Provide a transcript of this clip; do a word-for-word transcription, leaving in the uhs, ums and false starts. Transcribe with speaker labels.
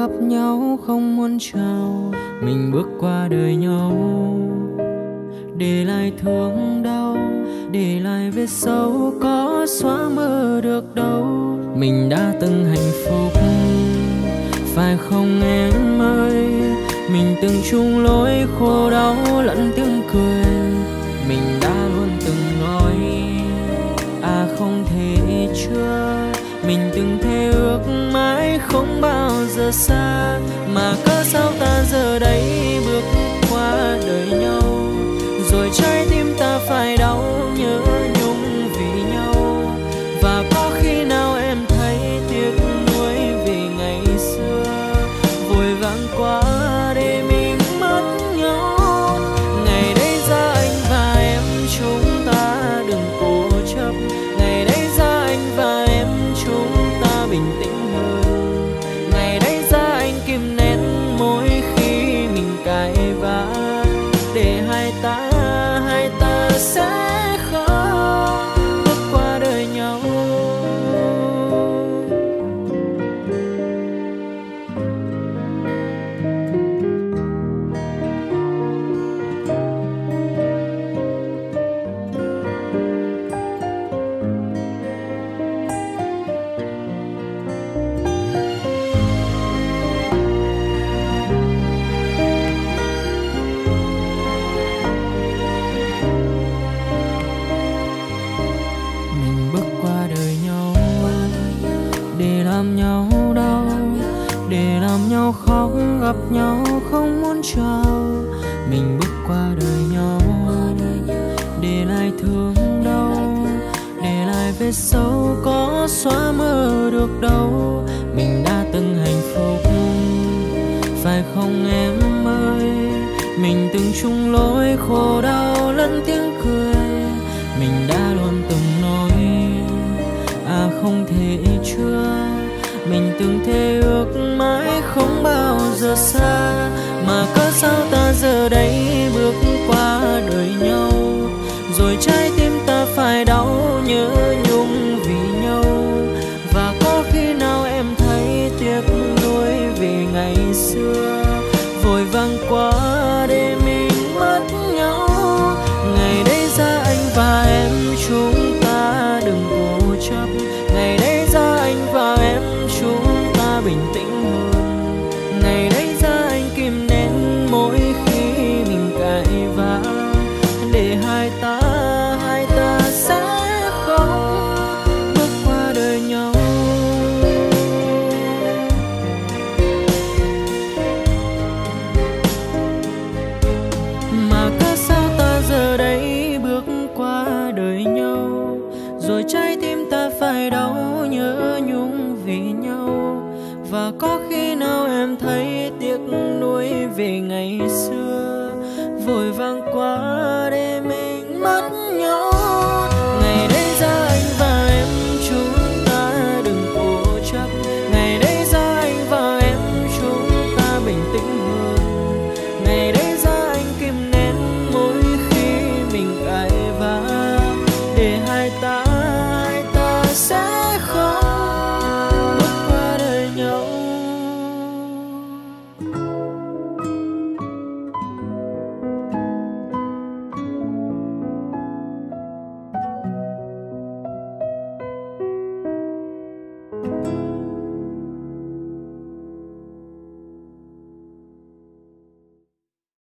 Speaker 1: gặp nhau không muốn chào. Mình bước qua đời nhau, để lại thương đau, để lại vết sâu có xóa mơ được đâu. Mình đã từng hạnh phúc, phải không em ơi? Mình từng chung lối khổ đau lẫn tiếng cười. Mình đã luôn từng nói à không thể chưa. Mình từng thề ước mãi không bao giờ xa. Mà cớ sao ta giờ đây bước qua đời nhau, rồi trái tim ta phải đau nhớ nhung vì nhau. Và có khi nào em thấy tiếc nuối vì ngày xưa vội vàng quá để mình mất nhau. Ngày đấy ra anh và em chúng ta đừng cố chấp. Ngày đấy ra anh và em chúng ta bình tĩnh hơn. Ngày đấy ra anh kìm nén mỗi khi mình cãi vã, để hai ta hai ta sẽ không bước qua đời nhau. Để làm nhau đau, để làm nhau khóc, gặp nhau không muốn chào. Mình bước qua đời nhau, để lại thương đau, để lại vết sâu có xóa mơ được đâu. Mình đã từng hạnh phúc, phải không em ơi? Mình từng chung lối khổ đau lẫn tiếng cười. Mình đã luôn từng nói à không thể chưa. Mình từng thề ước mãi không bao giờ xa. Mà cớ sao ta giờ đây bước qua đời nhau, rồi trái tim ta phải đau nhớ nhung vì nhau. Và có khi nào em thấy tiếc nuối vì ngày xưa vội vàng quá để mình mất nhau. Ngày đấy ra anh và em chúng ta đừng cố chấp. Ngày đấy ra anh và em chúng ta bình tĩnh hơn. Ngày đấy ra anh kìm nén mỗi khi mình cãi vã, để hai ta hai ta sẽ không bước qua đời nhau. Mà cớ sao ta giờ đây bước qua đời nhau, rồi trái tim ta phải đau nhớ nhung vì nhau. Và có khi nào em thấy tiếc nuối về ngày xưa vội vàng quá